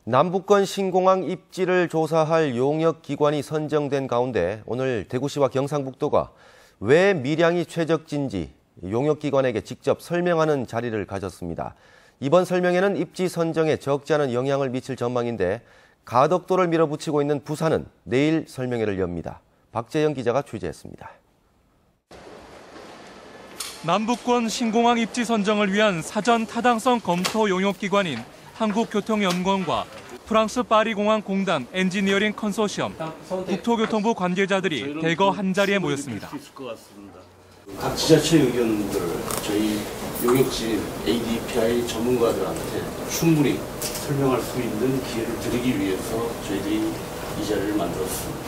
남북권 신공항 입지를 조사할 용역기관이 선정된 가운데 오늘 대구시와 경상북도가 왜 밀양이 최적지인지 용역기관에게 직접 설명하는 자리를 가졌습니다. 이번 설명회는 입지 선정에 적지 않은 영향을 미칠 전망인데 가덕도를 밀어붙이고 있는 부산은 내일 설명회를 엽니다. 박재영 기자가 취재했습니다. 남북권 신공항 입지 선정을 위한 사전 타당성 검토 용역기관인 한국교통연구원과 프랑스 파리공항공단 엔지니어링 컨소시엄, 국토교통부 관계자들이 대거 한자리에 모였습니다. 각 지자체 의견들을 저희 용역진 ADPI 전문가들한테 충분히 설명할 수 있는 기회를 드리기 위해서 저희들이 이 자리를 만들었습니다.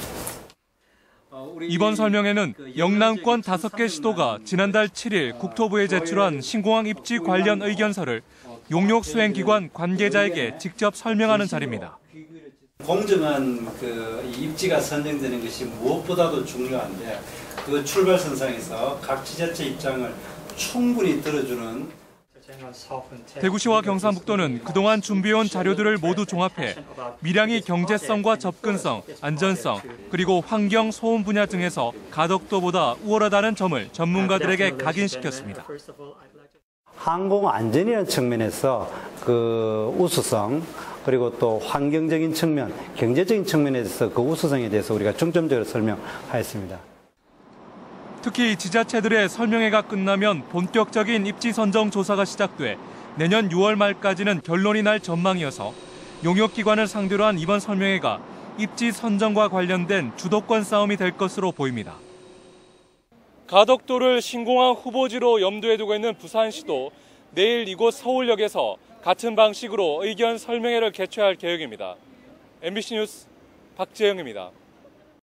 이번 설명회는 영남권 5개 시도가 지난달 7일 국토부에 제출한 신공항 입지 관련 의견서를 용역수행기관 관계자에게 직접 설명하는 자리입니다. 공정한 입지가 선정되는 것이 무엇보다도 중요한데 그 출발선상에서 각 지자체 입장을 충분히 들어주는 대구시와 경상북도는 그동안 준비해온 자료들을 모두 종합해 밀양이 경제성과 접근성, 안전성, 그리고 환경, 소음 분야 등에서 가덕도보다 우월하다는 점을 전문가들에게 각인시켰습니다. 항공 안전이라는 측면에서 우수성, 그리고 또 환경적인 측면, 경제적인 측면에서 그 우수성에 대해서 우리가 중점적으로 설명하였습니다. 특히 지자체들의 설명회가 끝나면 본격적인 입지 선정 조사가 시작돼 내년 6월 말까지는 결론이 날 전망이어서 용역기관을 상대로 한 이번 설명회가 입지 선정과 관련된 주도권 싸움이 될 것으로 보입니다. 가덕도를 신공항 후보지로 염두에 두고 있는 부산시도 내일 이곳 서울역에서 같은 방식으로 의견 설명회를 개최할 계획입니다. MBC 뉴스 박재영입니다.